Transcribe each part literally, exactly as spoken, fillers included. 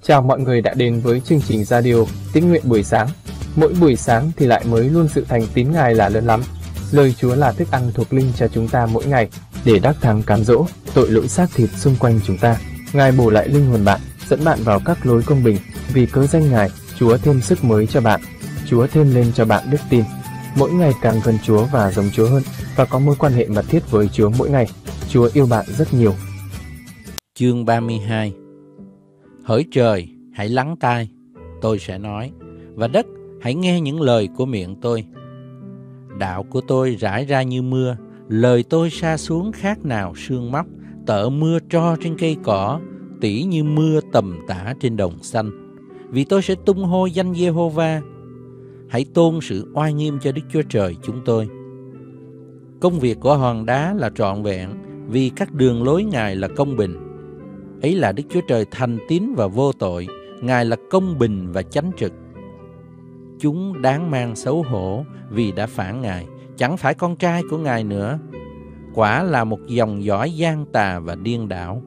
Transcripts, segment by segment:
Chào mọi người đã đến với chương trình radio Tín nguyện buổi sáng. Mỗi buổi sáng thì lại mới luôn sự thành tín Ngài là lớn lắm. Lời Chúa là thức ăn thuộc linh cho chúng ta mỗi ngày để đắc thắng cám dỗ tội lỗi xác thịt xung quanh chúng ta. Ngài bổ lại linh hồn bạn, dẫn bạn vào các lối công bình. Vì cớ danh Ngài, Chúa thêm sức mới cho bạn. Chúa thêm lên cho bạn đức tin. Mỗi ngày càng gần Chúa và giống Chúa hơn, và có mối quan hệ mật thiết với Chúa mỗi ngày. Chúa yêu bạn rất nhiều. Chương ba mươi hai. Hỡi trời, hãy lắng tai, tôi sẽ nói, và đất, hãy nghe những lời của miệng tôi. Đạo của tôi rải ra như mưa, lời tôi sa xuống khác nào sương móc, tợ mưa tro trên cây cỏ, tỉ như mưa tầm tã trên đồng xanh. Vì tôi sẽ tung hô danh Giê-hô-va. Hãy tôn sự oai nghiêm cho Đức Chúa Trời chúng tôi. Công việc của hòn đá là trọn vẹn, vì các đường lối Ngài là công bình. Ấy là Đức Chúa Trời thành tín và vô tội, Ngài là công bình và chánh trực. Chúng đáng mang xấu hổ vì đã phản Ngài, chẳng phải con trai của Ngài nữa. Quả là một dòng dõi gian tà và điên đảo.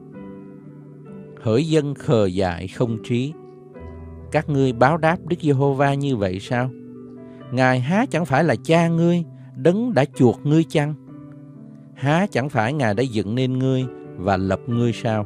Hỡi dân khờ dại không trí, các ngươi báo đáp Đức Giê-hô-va như vậy sao? Ngài há chẳng phải là cha ngươi, đấng đã chuộc ngươi chăng? Há chẳng phải Ngài đã dựng nên ngươi và lập ngươi sao?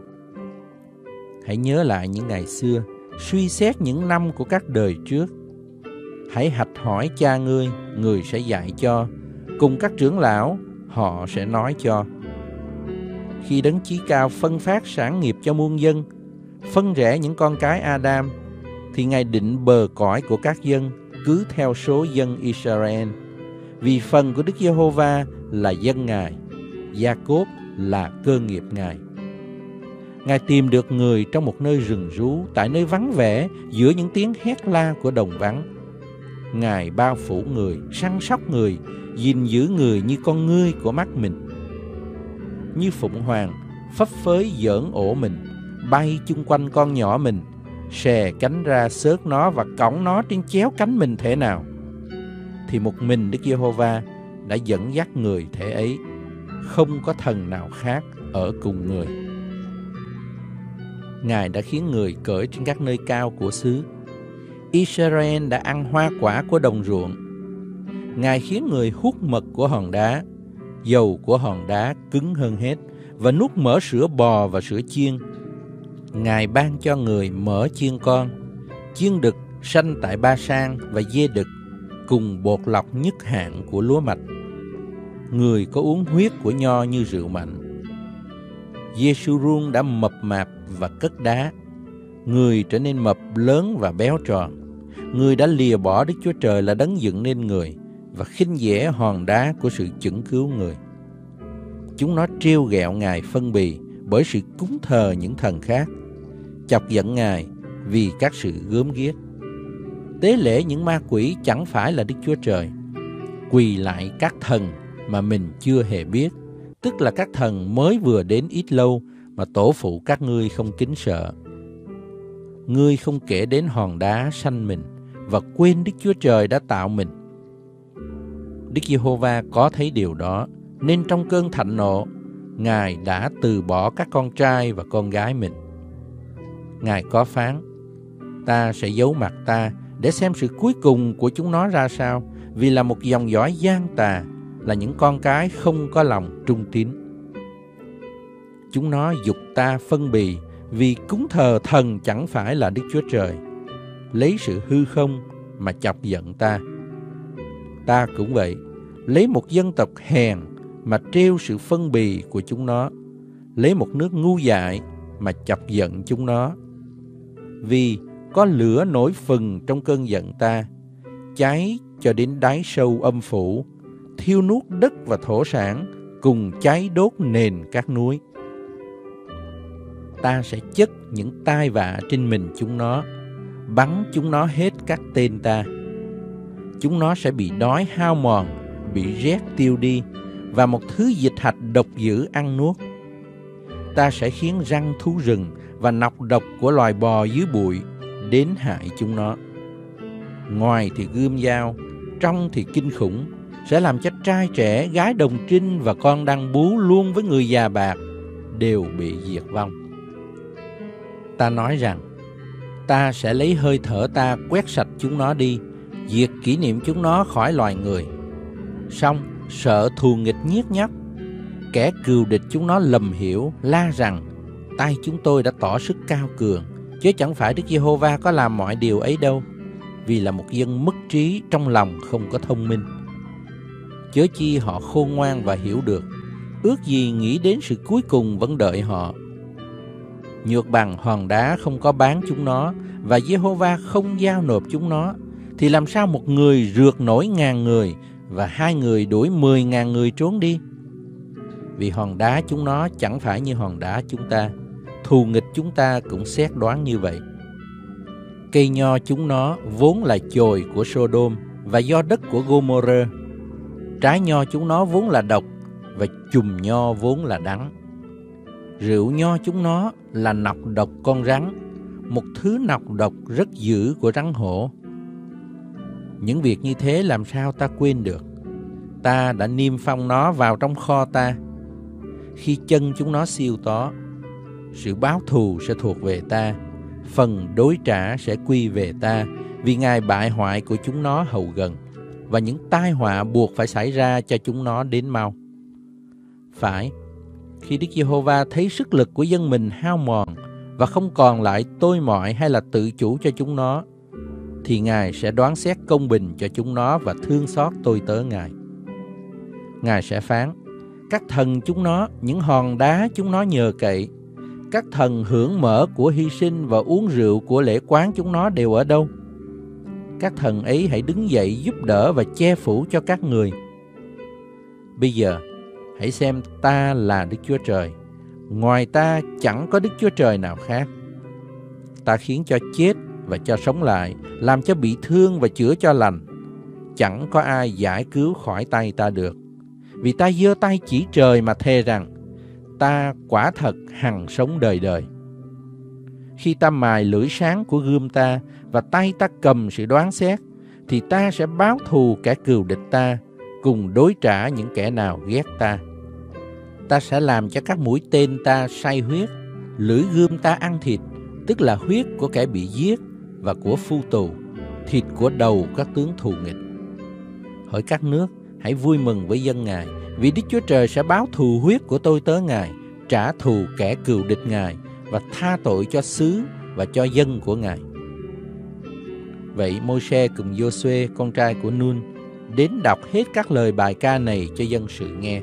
Hãy nhớ lại những ngày xưa, suy xét những năm của các đời trước. Hãy hạch hỏi cha ngươi, người sẽ dạy cho, cùng các trưởng lão, họ sẽ nói cho. Khi Đấng Chí Cao phân phát sản nghiệp cho muôn dân, phân rẽ những con cái Adam, thì Ngài định bờ cõi của các dân cứ theo số dân Israel. Vì phần của Đức Giê-hô-va là dân Ngài, Gia-cốp là cơ nghiệp Ngài. Ngài tìm được người trong một nơi rừng rú, tại nơi vắng vẻ, giữa những tiếng hét la của đồng vắng. Ngài bao phủ người, săn sóc người, gìn giữ người như con ngươi của mắt mình. Như phụng hoàng, phấp phới giỡn ổ mình, bay chung quanh con nhỏ mình, xè cánh ra xớt nó và cõng nó trên chéo cánh mình thể nào. Thì một mình Đức Giê-hô-va đã dẫn dắt người thể ấy, không có thần nào khác ở cùng người. Ngài đã khiến người cởi trên các nơi cao của xứ. Israel đã ăn hoa quả của đồng ruộng. Ngài khiến người hút mật của hòn đá, dầu của hòn đá cứng hơn hết, và nuốt mỡ sữa bò và sữa chiên. Ngài ban cho người mỡ chiên con, chiên đực sanh tại Ba-san và dê đực, cùng bột lọc nhất hạng của lúa mạch. Người có uống huyết của nho như rượu mạnh. Giê-xu-run đã mập mạp và cất đá. Người trở nên mập lớn và béo tròn. Người đã lìa bỏ Đức Chúa Trời là đấng dựng nên người, và khinh dễ hòn đá của sự chững cứu người. Chúng nó trêu ghẹo Ngài phân bì bởi sự cúng thờ những thần khác, chọc giận Ngài vì các sự gớm ghiếc. Tế lễ những ma quỷ chẳng phải là Đức Chúa Trời. Quỳ lại các thần mà mình chưa hề biết, tức là các thần mới vừa đến ít lâu mà tổ phụ các ngươi không kính sợ. Ngươi không kể đến hòn đá sanh mình và quên Đức Chúa Trời đã tạo mình. Đức Giê-hô-va có thấy điều đó, nên trong cơn thạnh nộ, Ngài đã từ bỏ các con trai và con gái mình. Ngài có phán, ta sẽ giấu mặt ta để xem sự cuối cùng của chúng nó ra sao, vì là một dòng dõi gian tà, là những con cái không có lòng trung tín. Chúng nó giục ta phân bì, vì cúng thờ thần chẳng phải là Đức Chúa Trời, lấy sự hư không mà chọc giận ta. Ta cũng vậy, lấy một dân tộc hèn mà trêu sự phân bì của chúng nó, lấy một nước ngu dại mà chọc giận chúng nó. Vì có lửa nổi phừng trong cơn giận ta, cháy cho đến đáy sâu âm phủ, thiêu nuốt đất và thổ sản, cùng cháy đốt nền các núi. Ta sẽ chất những tai vạ trên mình chúng nó, bắn chúng nó hết các tên ta. Chúng nó sẽ bị đói hao mòn, bị rét tiêu đi, và một thứ dịch hạch độc dữ ăn nuốt. Ta sẽ khiến răng thú rừng và nọc độc của loài bò dưới bụi đến hại chúng nó. Ngoài thì gươm dao, trong thì kinh khủng, sẽ làm cho trai trẻ, gái đồng trinh và con đăng bú luôn với người già bạc đều bị diệt vong. Ta nói rằng, ta sẽ lấy hơi thở ta quét sạch chúng nó đi, diệt kỷ niệm chúng nó khỏi loài người. Song sợ thù nghịch nhiếc nhác, kẻ cừu địch chúng nó lầm hiểu, la rằng tay chúng tôi đã tỏ sức cao cường, chứ chẳng phải Đức Giê-hô-va có làm mọi điều ấy đâu, vì là một dân mất trí, trong lòng không có thông minh. Chớ chi họ khôn ngoan và hiểu được, ước gì nghĩ đến sự cuối cùng vẫn đợi họ. Nhược bằng hòn đá không có bán chúng nó, và Giê-hô-va không giao nộp chúng nó, thì làm sao một người rượt nổi ngàn người, và hai người đuổi mười ngàn người trốn đi? Vì hòn đá chúng nó chẳng phải như hòn đá chúng ta, thù nghịch chúng ta cũng xét đoán như vậy. Cây nho chúng nó vốn là chồi của Sodom và do đất của Gomorrah. Trái nho chúng nó vốn là độc, và chùm nho vốn là đắng. Rượu nho chúng nó là nọc độc con rắn, một thứ nọc độc rất dữ của rắn hổ. Những việc như thế làm sao ta quên được? Ta đã niêm phong nó vào trong kho ta. Khi chân chúng nó siêu tó, sự báo thù sẽ thuộc về ta, phần đối trả sẽ quy về ta, vì ngày bại hoại của chúng nó hầu gần, và những tai họa buộc phải xảy ra cho chúng nó đến mau. Phải, khi Đức Giê-hô-va thấy sức lực của dân mình hao mòn và không còn lại tôi mọi hay là tự chủ cho chúng nó, thì Ngài sẽ đoán xét công bình cho chúng nó và thương xót tôi tớ Ngài. Ngài sẽ phán: các thần chúng nó, những hòn đá chúng nó nhờ cậy, các thần hưởng mỡ của hy sinh và uống rượu của lễ quán chúng nó đều ở đâu? Các thần ấy hãy đứng dậy giúp đỡ và che phủ cho các người. Bây giờ, hãy xem ta là Đức Chúa Trời. Ngoài ta chẳng có Đức Chúa Trời nào khác. Ta khiến cho chết và cho sống lại, làm cho bị thương và chữa cho lành. Chẳng có ai giải cứu khỏi tay ta được. Vì ta giơ tay chỉ trời mà thề rằng, ta quả thật hằng sống đời đời. Khi ta mài lưỡi sáng của gươm ta và tay ta cầm sự đoán xét, thì ta sẽ báo thù kẻ cừu địch ta, cùng đối trả những kẻ nào ghét ta. Ta sẽ làm cho các mũi tên ta say huyết, lưỡi gươm ta ăn thịt, tức là huyết của kẻ bị giết và của phu tù, thịt của đầu các tướng thù nghịch. Hỡi các nước, hãy vui mừng với dân Ngài, vì Đức Chúa Trời sẽ báo thù huyết của tôi tớ Ngài, trả thù kẻ cừu địch Ngài, và tha tội cho xứ và cho dân của Ngài. Vậy Môi-se cùng Giô-suê con trai của Nun đến đọc hết các lời bài ca này cho dân sự nghe.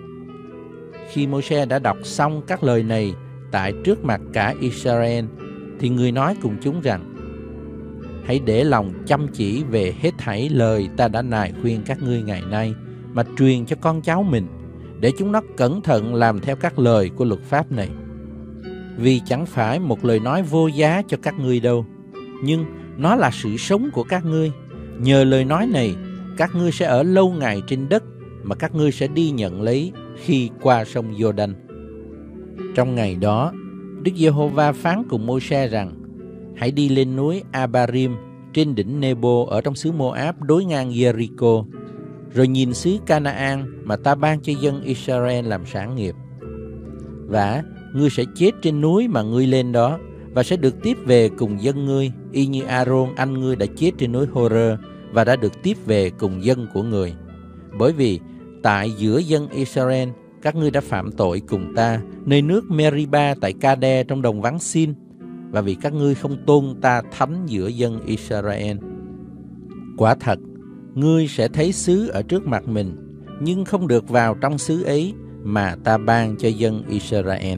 Khi Môi-se đã đọc xong các lời này tại trước mặt cả Israel, thì người nói cùng chúng rằng: hãy để lòng chăm chỉ về hết thảy lời ta đã nài khuyên các ngươi ngày nay, mà truyền cho con cháu mình, để chúng nó cẩn thận làm theo các lời của luật pháp này. Vì chẳng phải một lời nói vô giá cho các ngươi đâu, nhưng nó là sự sống của các ngươi. Nhờ lời nói này, các ngươi sẽ ở lâu ngày trên đất mà các ngươi sẽ đi nhận lấy khi qua sông Giô-đanh. Trong ngày đó, Đức Giê-hô-va phán cùng Môi-se rằng: hãy đi lên núi Abarim trên đỉnh Nebo ở trong xứ Mô-áp đối ngang Giê-ri-cô, rồi nhìn xứ Ca-na-an mà ta ban cho dân Israel làm sản nghiệp. Và ngươi sẽ chết trên núi mà ngươi lên đó, và sẽ được tiếp về cùng dân ngươi, y như A-rôn anh ngươi đã chết trên núi Hô-rơ và đã được tiếp về cùng dân của người. Bởi vì tại giữa dân Israel, các ngươi đã phạm tội cùng ta, nơi nước Meriba tại Ca-đe trong đồng vắng Sin, và vì các ngươi không tôn ta thánh giữa dân Israel. Quả thật, ngươi sẽ thấy xứ ở trước mặt mình, nhưng không được vào trong xứ ấy mà ta ban cho dân Israel.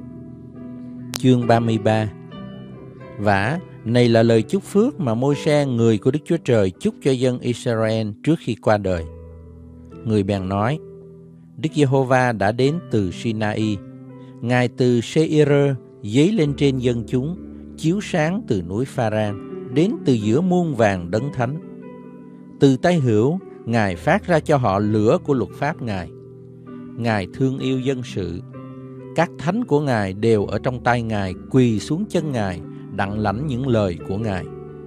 Chương ba mươi ba. Vả, này là lời chúc phước mà Môi-se người của Đức Chúa Trời chúc cho dân Israel trước khi qua đời. Người bèn nói: Đức Giê-hô-va đã đến từ Sinai, Ngài từ Seir dấy lên trên dân chúng, chiếu sáng từ núi Pha-ran, đến từ giữa muôn vàng đấng thánh. Từ tay hữu, Ngài phát ra cho họ lửa của luật pháp Ngài. Ngài thương yêu dân sự. Các thánh của Ngài đều ở trong tay Ngài, quỳ xuống chân Ngài, đặng lãnh những lời của Ngài.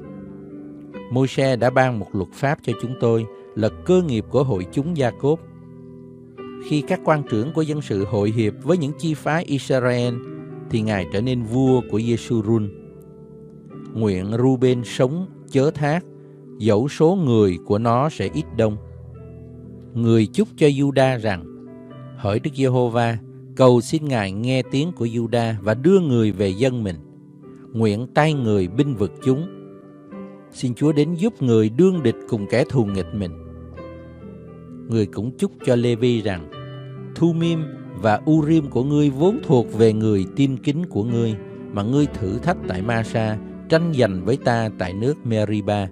Môi-se đã ban một luật pháp cho chúng tôi, là cơ nghiệp của hội chúng Gia-cốp. Khi các quan trưởng của dân sự hội hiệp với những chi phái Israel, thì Ngài trở nên vua của Giê-su-run. nguyện Ruben sống chớ thác, dẫu số người của nó sẽ ít đông. Người chúc cho Juda rằng: hỡi Đức Giê-hô-va, cầu xin Ngài nghe tiếng của Juda và đưa người về dân mình. Nguyện tay người binh vực chúng. Xin Chúa đến giúp người đương địch cùng kẻ thù nghịch mình. Người cũng chúc cho Lê-vi rằng: Thu-mim và U-rim của ngươi vốn thuộc về người tin kính của ngươi, mà ngươi thử thách tại Ma-sa, tranh giành với ta tại nước Meriba.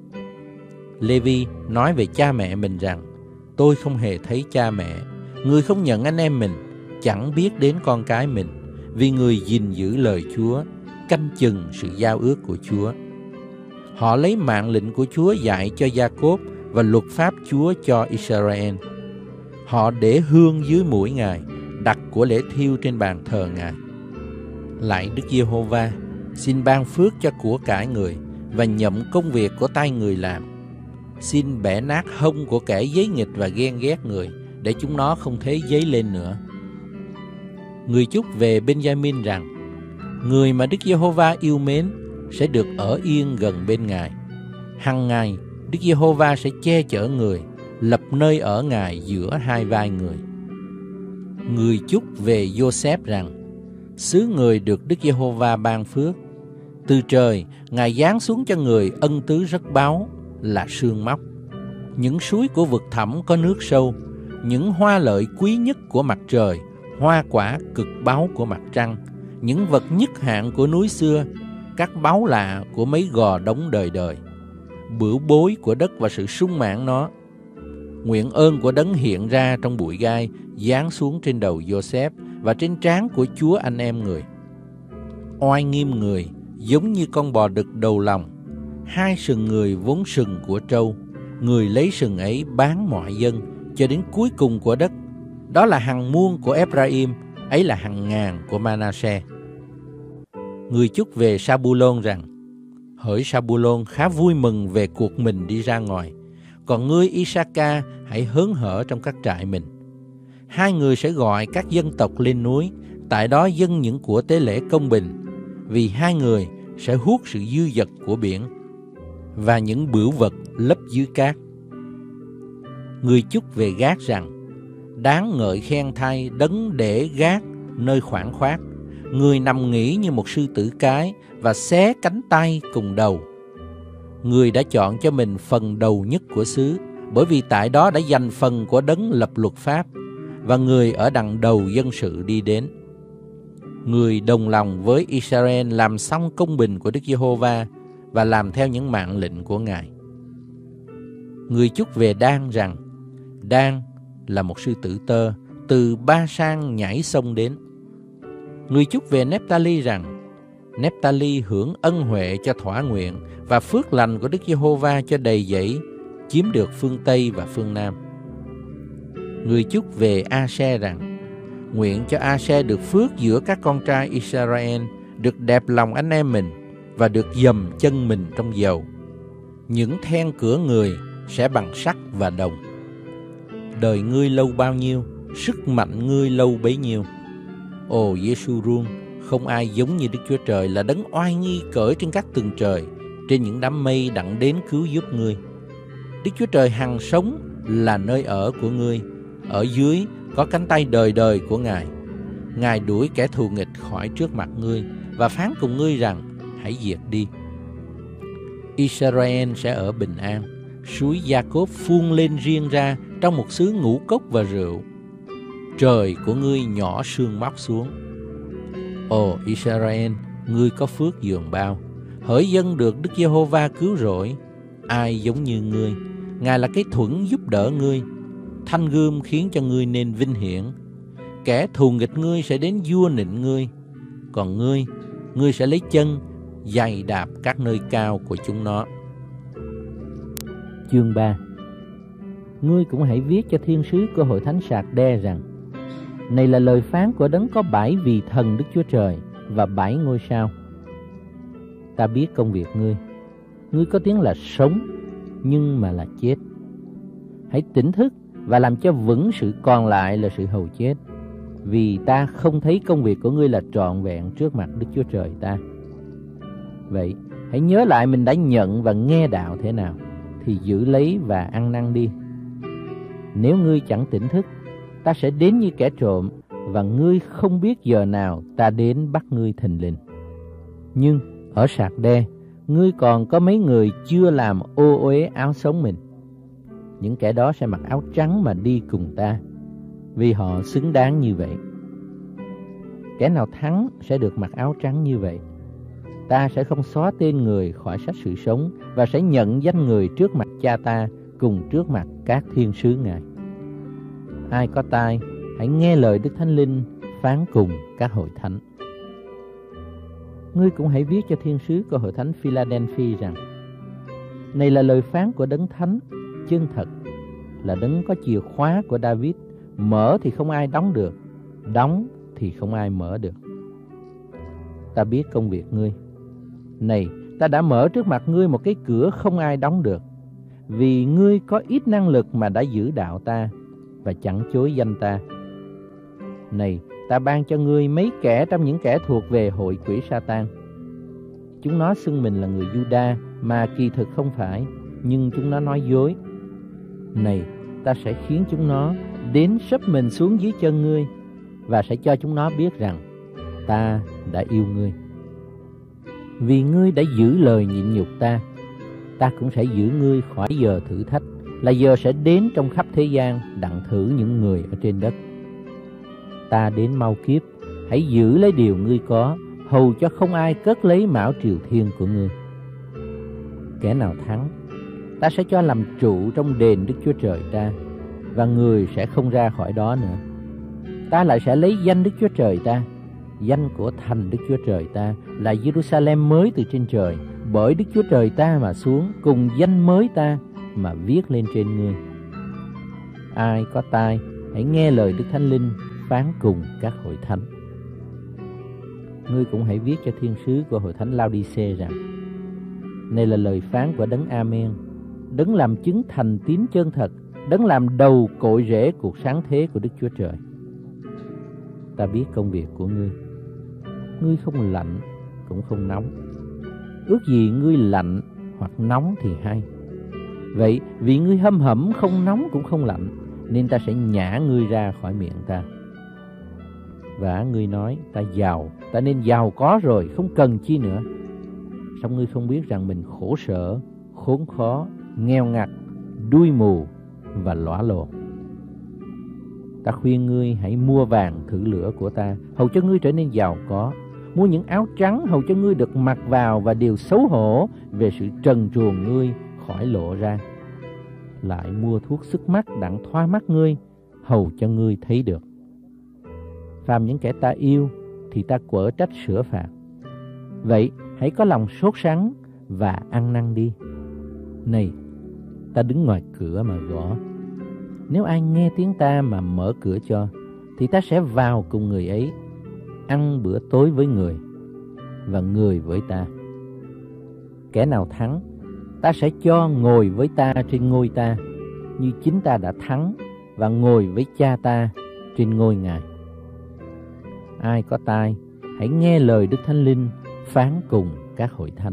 Lê-vi nói về cha mẹ mình rằng: tôi không hề thấy cha mẹ. Người không nhận anh em mình, chẳng biết đến con cái mình, vì người gìn giữ lời Chúa, canh chừng sự giao ước của Chúa. Họ lấy mạng lệnh của Chúa dạy cho Gia-cốp và luật pháp Chúa cho Israel. Họ để hương dưới mũi Ngài, đặt của lễ thiêu trên bàn thờ Ngài. Lạy Đức Giê-hô-va, xin ban phước cho của cải người và nhậm công việc của tay người làm. Xin bẻ nát hông của kẻ giấy nghịch và ghen ghét người, để chúng nó không thể dấy lên nữa. Người chúc về Benjamin rằng: người mà Đức Giê-hô-va yêu mến sẽ được ở yên gần bên Ngài. Hằng ngày Đức Giê-hô-va sẽ che chở người, lập nơi ở Ngài giữa hai vai người. Người chúc về Giô-xép rằng: xứ người được Đức Giê-hô-va ban phước. Từ trời Ngài giáng xuống cho người ân tứ rất báu, là sương móc. Những suối của vực thẳm có nước sâu, những hoa lợi quý nhất của mặt trời, hoa quả cực báu của mặt trăng, những vật nhất hạng của núi xưa, các báu lạ của mấy gò đống đời đời, bửu bối của đất và sự sung mãn nó. Nguyện ơn của Đấng hiện ra trong bụi gai, giáng xuống trên đầu Giô-xép và trên trán của Chúa anh em người. Oai nghiêm người giống như con bò đực đầu lòng, hai sừng người vốn sừng của trâu, người lấy sừng ấy bán mọi dân cho đến cuối cùng của đất. Đó là hàng muôn của Ephraim, ấy là hàng ngàn của Manasseh. Người chúc về Sa-bu-lôn rằng: hỡi Sa-bu-lôn, khá vui mừng về cuộc mình đi ra ngoài, còn ngươi I-sa-ca hãy hớn hở trong các trại mình. Hai người sẽ gọi các dân tộc lên núi, tại đó dâng những của tế lễ công bình, vì hai người sẽ hút sự dư dật của biển và những bửu vật lấp dưới cát. Người chúc về Gát rằng: đáng ngợi khen thay Đấng để Gát nơi khoảng khoát, người nằm nghỉ như một sư tử cái và xé cánh tay cùng đầu. Người đã chọn cho mình phần đầu nhất của xứ, bởi vì tại đó đã dành phần của Đấng lập luật pháp, và người ở đằng đầu dân sự đi đến. Người đồng lòng với Israel làm xong công bình của Đức Giê-hô-va và làm theo những mạng lệnh của Ngài. Người chúc về Đan rằng: Đan là một sư tử tơ, từ Ba-sang nhảy sông đến. Người chúc về Nép-ta-li rằng: Nép-ta-li hưởng ân huệ cho thỏa nguyện và phước lành của Đức Giê-hô-va cho đầy dẫy, chiếm được phương Tây và phương Nam. Người chúc về A-se rằng: nguyện cho A-se được phước giữa các con trai Israel, được đẹp lòng anh em mình và được dầm chân mình trong dầu. Những then cửa người sẽ bằng sắt và đồng. Đời ngươi lâu bao nhiêu, sức mạnh ngươi lâu bấy nhiêu. Ồ Giê-xu-run, không ai giống như Đức Chúa Trời, là Đấng oai nghi cởi trên các tầng trời, trên những đám mây đặng đến cứu giúp ngươi. Đức Chúa Trời hằng sống là nơi ở của ngươi, ở dưới có cánh tay đời đời của Ngài. Ngài đuổi kẻ thù nghịch khỏi trước mặt ngươi và phán cùng ngươi rằng: hãy diệt đi. Israel sẽ ở bình an, suối Gia-cốp phun lên riêng ra trong một xứ ngũ cốc và rượu. Trời của ngươi nhỏ sương móc xuống. Ồ Israel, ngươi có phước dường bao, hỡi dân được Đức Giê-hô-va cứu rỗi. Ai giống như ngươi? Ngài là cái thuẫn giúp đỡ ngươi, thanh gươm khiến cho ngươi nên vinh hiển. Kẻ thù nghịch ngươi sẽ đến vua nịnh ngươi, còn ngươi, ngươi sẽ lấy chân giày đạp các nơi cao của chúng nó. Chương ba. Ngươi cũng hãy viết cho thiên sứ của hội thánh Sạc Đe rằng: này là lời phán của Đấng có bảy vị thần Đức Chúa Trời và bảy ngôi sao. Ta biết công việc ngươi, ngươi có tiếng là sống, nhưng mà là chết. Hãy tỉnh thức và làm cho vững sự còn lại là sự hầu chết, vì ta không thấy công việc của ngươi là trọn vẹn trước mặt Đức Chúa Trời ta. Vậy hãy nhớ lại mình đã nhận và nghe đạo thế nào, thì giữ lấy và ăn năn đi. Nếu ngươi chẳng tỉnh thức, ta sẽ đến như kẻ trộm, và ngươi không biết giờ nào ta đến bắt ngươi thình lình. Nhưng ở Sạc Đe, ngươi còn có mấy người chưa làm ô uế áo sống mình. Những kẻ đó sẽ mặc áo trắng mà đi cùng ta, vì họ xứng đáng như vậy. Kẻ nào thắng sẽ được mặc áo trắng như vậy. Ta sẽ không xóa tên người khỏi sách sự sống, và sẽ nhận danh người trước mặt Cha ta cùng trước mặt các thiên sứ Ngài. Ai có tai, hãy nghe lời Đức Thánh Linh phán cùng các hội thánh. Ngươi cũng hãy viết cho thiên sứ của hội thánh Philadelphia rằng: này là lời phán của Đấng Thánh, chân thật, là Đấng có chìa khóa của David, mở thì không ai đóng được, đóng thì không ai mở được. Ta biết công việc ngươi. Này, ta đã mở trước mặt ngươi một cái cửa không ai đóng được, vì ngươi có ít năng lực mà đã giữ đạo ta và chẳng chối danh ta. Này, ta ban cho ngươi mấy kẻ trong những kẻ thuộc về hội quỷ Sa-tan. Chúng nó xưng mình là người Giu-đa mà kỳ thực không phải, nhưng chúng nó nói dối. Này, ta sẽ khiến chúng nó đến sấp mình xuống dưới chân ngươi, và sẽ cho chúng nó biết rằng ta đã yêu ngươi. Vì ngươi đã giữ lời nhịn nhục ta, ta cũng sẽ giữ ngươi khỏi giờ thử thách, là giờ sẽ đến trong khắp thế gian đặng thử những người ở trên đất. Ta đến mau kiếp, hãy giữ lấy điều ngươi có, hầu cho không ai cất lấy mão triều thiên của ngươi. Kẻ nào thắng, ta sẽ cho làm trụ trong đền Đức Chúa Trời ta, và người sẽ không ra khỏi đó nữa. Ta lại sẽ lấy danh Đức Chúa Trời ta, danh của thành Đức Chúa Trời ta là Jerusalem mới từ trên trời, bởi Đức Chúa Trời ta mà xuống, cùng danh mới ta mà viết lên trên ngươi. Ai có tai, hãy nghe lời Đức Thánh Linh phán cùng các hội thánh. Ngươi cũng hãy viết cho thiên sứ của hội thánh Lao-đi-xê rằng: này là lời phán của Đấng Amen, Đấng làm chứng thành tín chân thật, Đấng làm đầu cội rễ cuộc sáng thế của Đức Chúa Trời. Ta biết công việc của ngươi. Ngươi không lạnh cũng không nóng. Ước gì ngươi lạnh hoặc nóng thì hay. Vậy vì ngươi hâm hẩm không nóng cũng không lạnh, nên ta sẽ nhả ngươi ra khỏi miệng ta. Và ngươi nói: ta giàu, ta nên giàu có rồi, không cần chi nữa. Song ngươi không biết rằng mình khổ sở, khốn khó, nghèo ngặt, đuôi mù và lõa lồ. Ta khuyên ngươi hãy mua vàng thử lửa của ta, hầu cho ngươi trở nên giàu có. Mua những áo trắng, hầu cho ngươi được mặc vào, và điều xấu hổ về sự trần truồng ngươi khỏi lộ ra. Lại mua thuốc sức mắt đặng thoa mắt ngươi, hầu cho ngươi thấy được. Phàm những kẻ ta yêu thì ta quở trách sửa phạt. Vậy hãy có lòng sốt sắng và ăn năn đi. Này, ta đứng ngoài cửa mà gõ. Nếu ai nghe tiếng ta mà mở cửa cho, thì ta sẽ vào cùng người ấy, ăn bữa tối với người, và người với ta. Kẻ nào thắng, ta sẽ cho ngồi với ta trên ngôi ta, như chính ta đã thắng và ngồi với Cha ta trên ngôi Ngài. Ai có tai, hãy nghe lời Đức Thánh Linh phán cùng các hội thánh.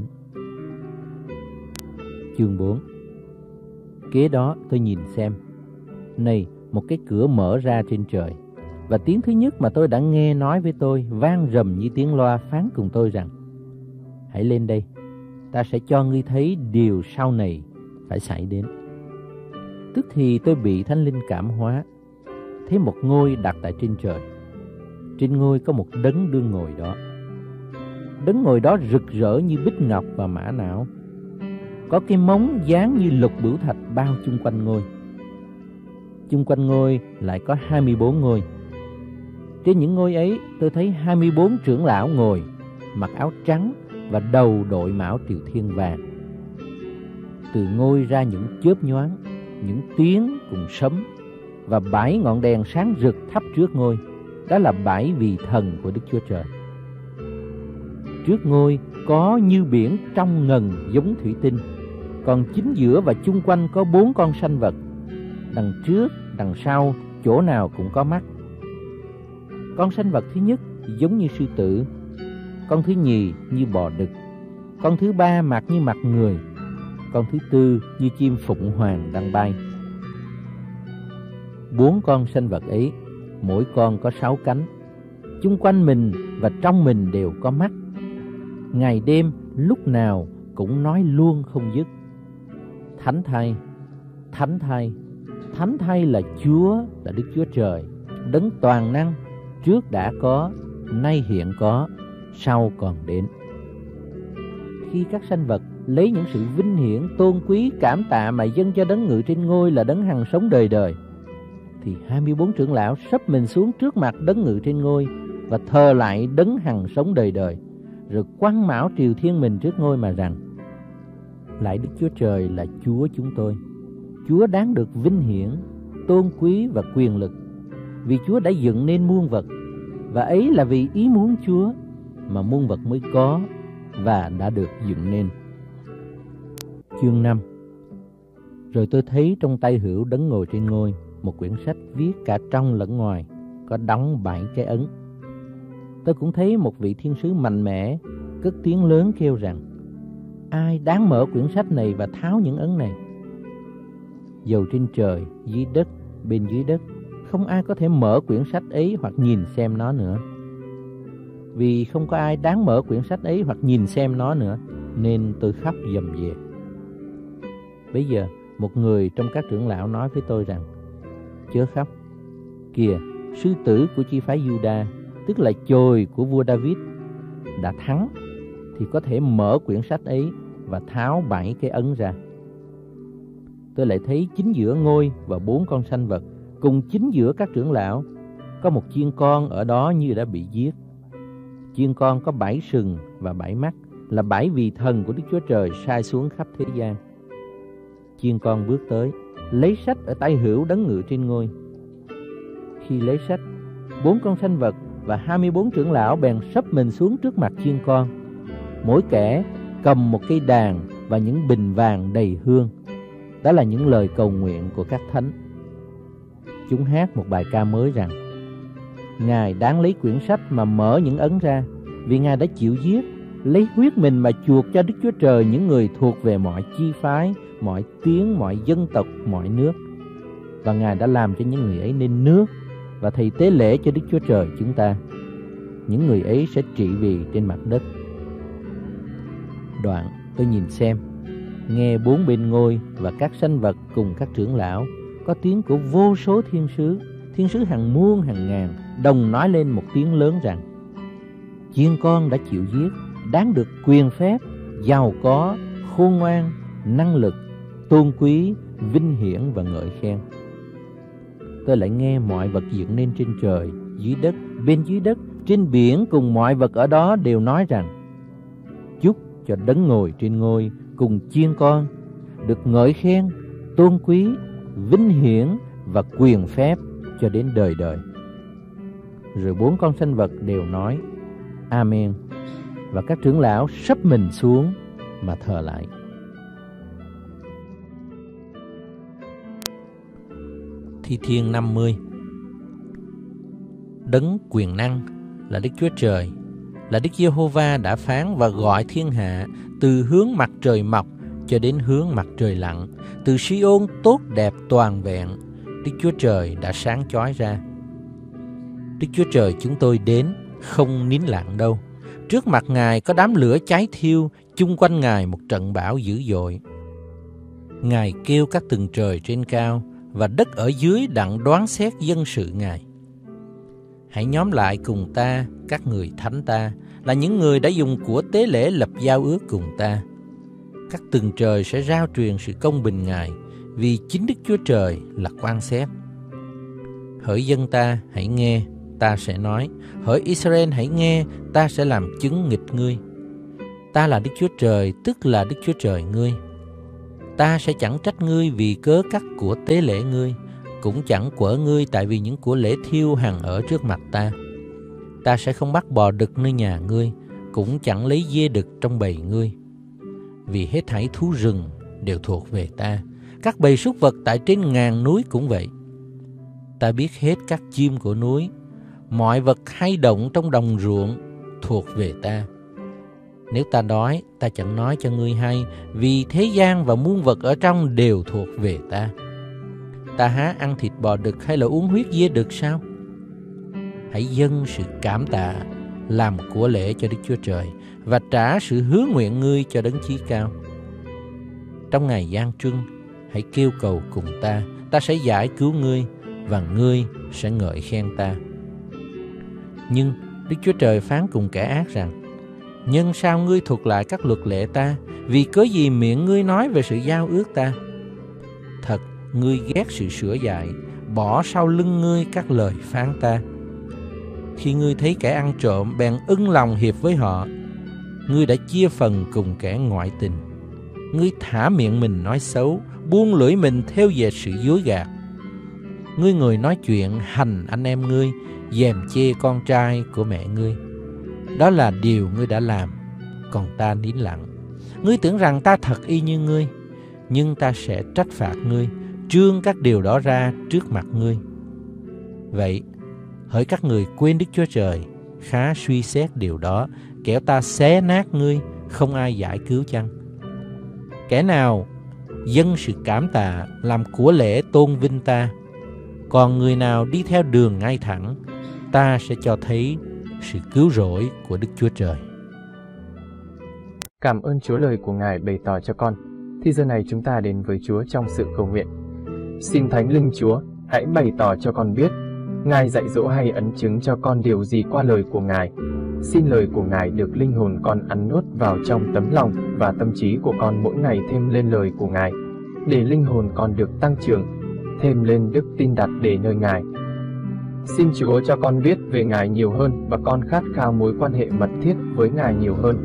Chương bốn. Kế đó tôi nhìn xem, này, một cái cửa mở ra trên trời, và tiếng thứ nhất mà tôi đã nghe nói với tôi vang rầm như tiếng loa phán cùng tôi rằng: hãy lên đây, ta sẽ cho ngươi thấy điều sau này phải xảy đến. Tức thì tôi bị Thánh Linh cảm hóa, thấy một ngôi đặt tại trên trời. Trên ngôi có một đấng đương ngồi đó. Đấng ngồi đó rực rỡ như bích ngọc và mã não, có cái móng dáng như lục bửu thạch bao chung quanh ngôi. Chung quanh ngôi lại có hai mươi bốn ngôi. Trên những ngôi ấy tôi thấy hai mươi bốn trưởng lão ngồi, mặc áo trắng và đầu đội mão triều thiên vàng. Từ ngôi ra những chớp nhoáng, những tiếng cùng sấm, và bảy ngọn đèn sáng rực thắp trước ngôi. Đó là bảy vị thần của Đức Chúa Trời. Trước ngôi có như biển trong ngần giống thủy tinh, còn chính giữa và chung quanh có bốn con sanh vật. Đằng trước, đằng sau, chỗ nào cũng có mắt. Con sanh vật thứ nhất giống như sư tử, con thứ nhì như bò đực, con thứ ba mặt như mặt người, con thứ tư như chim phụng hoàng đang bay. Bốn con sanh vật ấy, mỗi con có sáu cánh, chung quanh mình và trong mình đều có mắt. Ngày đêm lúc nào cũng nói luôn không dứt: Thánh thay, thánh thay, thánh thay là Chúa, là Đức Chúa Trời, đấng toàn năng, trước đã có, nay hiện có, sau còn đến. Khi các sanh vật lấy những sự vinh hiển, tôn quý, cảm tạ mà dâng cho đấng ngự trên ngôi là đấng hằng sống đời đời, thì hai mươi bốn trưởng lão sấp mình xuống trước mặt đấng ngự trên ngôi và thờ lại đấng hằng sống đời đời, rồi quăng mão triều thiên mình trước ngôi mà rằng: Lạy Đức Chúa Trời là Chúa chúng tôi, Chúa đáng được vinh hiển, tôn quý và quyền lực, vì Chúa đã dựng nên muôn vật, và ấy là vì ý muốn Chúa mà muôn vật mới có và đã được dựng nên. Chương năm. Rồi tôi thấy trong tay hữu đấng ngồi trên ngôi một quyển sách viết cả trong lẫn ngoài, có đóng bảy cái ấn. Tôi cũng thấy một vị thiên sứ mạnh mẽ cất tiếng lớn kêu rằng: Ai đáng mở quyển sách này và tháo những ấn này? Dầu trên trời, dưới đất, bên dưới đất, không ai có thể mở quyển sách ấy hoặc nhìn xem nó nữa. Vì không có ai đáng mở quyển sách ấy hoặc nhìn xem nó nữa, nên tôi khóc dầm về. Bây giờ một người trong các trưởng lão nói với tôi rằng: Chớ khóc, kìa, sư tử của chi phái Juda, tức là chồi của vua David, đã thắng, thì có thể mở quyển sách ấy và tháo bảy cái ấn ra. Tôi lại thấy chính giữa ngôi và bốn con sanh vật, cùng chính giữa các trưởng lão, có một chiên con ở đó như đã bị giết. Chiên con có bảy sừng và bảy mắt, là bảy vị thần của Đức Chúa Trời sai xuống khắp thế gian. Chiên con bước tới, lấy sách ở tay hữu đấng ngự trên ngôi. Khi lấy sách, bốn con sanh vật và hai mươi bốn trưởng lão bèn sấp mình xuống trước mặt chiên con. Mỗi kẻ cầm một cây đàn và những bình vàng đầy hương. Đó là những lời cầu nguyện của các thánh. Chúng hát một bài ca mới rằng: Ngài đáng lấy quyển sách mà mở những ấn ra, vì Ngài đã chịu giết, lấy huyết mình mà chuộc cho Đức Chúa Trời những người thuộc về mọi chi phái, mọi tiếng, mọi dân tộc, mọi nước. Và Ngài đã làm cho những người ấy nên nước và thầy tế lễ cho Đức Chúa Trời chúng ta. Những người ấy sẽ trị vì trên mặt đất. Đoạn tôi nhìn xem, nghe bốn bên ngôi và các sanh vật cùng các trưởng lão, có tiếng của vô số thiên sứ, thiên sứ hàng muôn hàng ngàn, đồng nói lên một tiếng lớn rằng: Chiên con đã chịu giết, đáng được quyền phép, giàu có, khôn ngoan, năng lực, tôn quý, vinh hiển và ngợi khen. Tôi lại nghe mọi vật dựng nên trên trời, dưới đất, bên dưới đất, trên biển cùng mọi vật ở đó đều nói rằng: Chúc cho đấng ngồi trên ngôi cùng chiên con được ngợi khen, tôn quý, vinh hiển và quyền phép cho đến đời đời. Rồi bốn con sanh vật đều nói: Amen. Và các trưởng lão sấp mình xuống mà thờ lại. Thi Thiên năm mươi. Đấng quyền năng là Đức Chúa Trời, là Đức Giê-hô-va đã phán và gọi thiên hạ từ hướng mặt trời mọc cho đến hướng mặt trời lặn, từ Si-ôn tốt đẹp toàn vẹn, Đức Chúa Trời đã sáng chói ra. Đức Chúa Trời chúng tôi đến, không nín lặng đâu. Trước mặt Ngài có đám lửa cháy thiêu, chung quanh Ngài một trận bão dữ dội. Ngài kêu các tầng trời trên cao, và đất ở dưới đặng đoán xét dân sự Ngài. Hãy nhóm lại cùng ta, các người thánh ta, là những người đã dùng của tế lễ lập giao ước cùng ta. Các tầng trời sẽ rao truyền sự công bình Ngài, vì chính Đức Chúa Trời là quan xét. Hỡi dân ta, hãy nghe, ta sẽ nói. Hỡi Israel, hãy nghe, ta sẽ làm chứng nghịch ngươi. Ta là Đức Chúa Trời, tức là Đức Chúa Trời ngươi. Ta sẽ chẳng trách ngươi vì cớ các của tế lễ ngươi, cũng chẳng quở ngươi tại vì những của lễ thiêu hằng ở trước mặt ta. Ta sẽ không bắt bò đực nơi nhà ngươi, cũng chẳng lấy dê đực trong bầy ngươi. Vì hết thảy thú rừng đều thuộc về ta, các bầy súc vật tại trên ngàn núi cũng vậy. Ta biết hết các chim của núi, mọi vật hay động trong đồng ruộng thuộc về ta. Nếu ta đói, ta chẳng nói cho ngươi hay, vì thế gian và muôn vật ở trong đều thuộc về ta. Ta há ăn thịt bò đực hay là uống huyết dê đực sao? Hãy dâng sự cảm tạ làm của lễ cho Đức Chúa Trời và trả sự hứa nguyện ngươi cho Đấng Chí Cao. Trong ngày gian truân, hãy kêu cầu cùng ta, ta sẽ giải cứu ngươi và ngươi sẽ ngợi khen ta. Nhưng Đức Chúa Trời phán cùng kẻ ác rằng: nhân sao ngươi thuật lại các luật lệ ta, vì cớ gì miệng ngươi nói về sự giao ước ta? Thật, ngươi ghét sự sửa dạy, bỏ sau lưng ngươi các lời phán ta. Khi ngươi thấy kẻ ăn trộm, bèn ưng lòng hiệp với họ. Ngươi đã chia phần cùng kẻ ngoại tình. Ngươi thả miệng mình nói xấu, buông lưỡi mình theo dệt sự dối gạt. Ngươi ngồi nói chuyện hành anh em ngươi, dèm chê con trai của mẹ ngươi. Đó là điều ngươi đã làm, còn ta nín lặng. Ngươi tưởng rằng ta thật y như ngươi, nhưng ta sẽ trách phạt ngươi, trương các điều đó ra trước mặt ngươi. Vậy, hỡi các người quên Đức Chúa Trời, khá suy xét điều đó, kẻo ta xé nát ngươi, không ai giải cứu chăng? Kẻ nào dâng sự cảm tạ làm của lễ tôn vinh ta, còn người nào đi theo đường ngay thẳng, ta sẽ cho thấy sự cứu rỗi của Đức Chúa Trời. Cảm ơn Chúa lời của Ngài bày tỏ cho con. Thì giờ này chúng ta đến với Chúa trong sự cầu nguyện. Xin Thánh Linh Chúa, hãy bày tỏ cho con biết, Ngài dạy dỗ hay ấn chứng cho con điều gì qua lời của Ngài. Xin lời của Ngài được linh hồn con ăn nuốt vào trong tấm lòng và tâm trí của con mỗi ngày thêm lên lời của Ngài, để linh hồn con được tăng trưởng, thêm lên đức tin đặt để nơi Ngài. Xin Chúa cho con biết về Ngài nhiều hơn và con khát khao mối quan hệ mật thiết với Ngài nhiều hơn.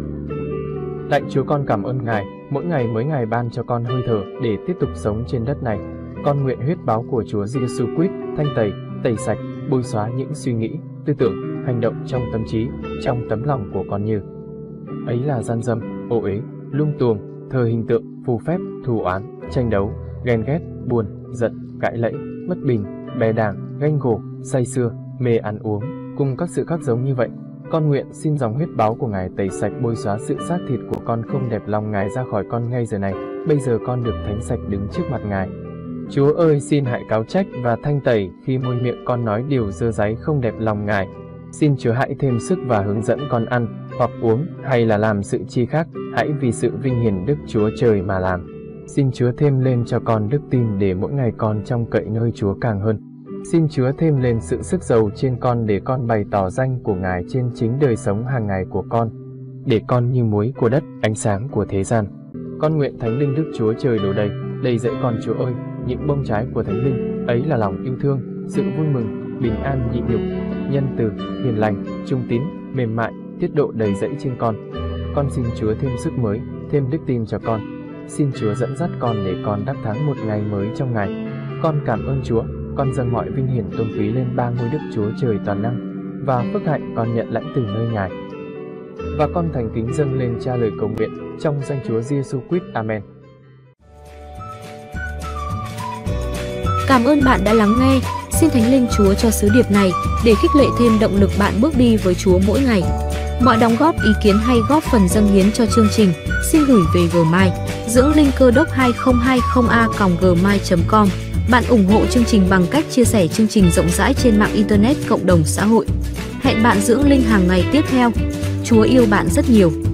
Lạy Chúa, con cảm ơn Ngài, mỗi ngày mới Ngài ban cho con hơi thở để tiếp tục sống trên đất này. Con nguyện huyết báo của Chúa Giêsu Christ thanh tẩy, tẩy sạch, bôi xóa những suy nghĩ, tư tưởng, hành động trong tâm trí, trong tấm lòng của con như ấy là gian dâm, ô uế, lung tuồng, thờ hình tượng, phù phép, thù oán, tranh đấu, ghen ghét, buồn, giận, cãi lẫy, mất bình, bè đảng, ganh gổ, say sưa, mê ăn uống, cùng các sự khác giống như vậy. Con nguyện xin dòng huyết báo của Ngài tẩy sạch, bôi xóa sự xác thịt của con không đẹp lòng Ngài ra khỏi con ngay giờ này. Bây giờ con được thánh sạch đứng trước mặt Ngài. Chúa ơi, xin hãy cáo trách và thanh tẩy khi môi miệng con nói điều dơ dáy không đẹp lòng Ngài. Xin Chúa hãy thêm sức và hướng dẫn con ăn, hoặc uống, hay là làm sự chi khác, hãy vì sự vinh hiển Đức Chúa Trời mà làm. Xin Chúa thêm lên cho con đức tin để mỗi ngày con trông cậy nơi Chúa càng hơn. Xin Chúa thêm lên sự sức giàu trên con để con bày tỏ danh của Ngài trên chính đời sống hàng ngày của con, để con như muối của đất, ánh sáng của thế gian. Con nguyện Thánh Linh Đức Chúa Trời đổ đầy, đầy dẫy con Chúa ơi, những bông trái của Thánh Linh, ấy là lòng yêu thương, sự vui mừng, bình an nhịn nhục, nhân từ, hiền lành, trung tín, mềm mại, tiết độ đầy dẫy trên con. Con xin Chúa thêm sức mới, thêm đức tin cho con. Xin Chúa dẫn dắt con để con đắc thắng một ngày mới trong Ngài. Con cảm ơn Chúa, con dâng mọi vinh hiển tôn quý lên ba ngôi Đức Chúa Trời toàn năng, và phước hạnh con nhận lãnh từ nơi Ngài. Và con thành kính dâng lên Cha lời cầu nguyện trong danh Chúa Giêsu Christ. Amen. Cảm ơn bạn đã lắng nghe. Xin Thánh Linh Chúa cho sứ điệp này để khích lệ thêm động lực bạn bước đi với Chúa mỗi ngày. Mọi đóng góp, ý kiến hay góp phần dâng hiến cho chương trình, xin gửi về Gmail dưỡng linh cơ đốc hai không hai không a còng gmail chấm com. Bạn ủng hộ chương trình bằng cách chia sẻ chương trình rộng rãi trên mạng Internet, cộng đồng xã hội. Hẹn bạn dưỡng linh hàng ngày tiếp theo. Chúa yêu bạn rất nhiều.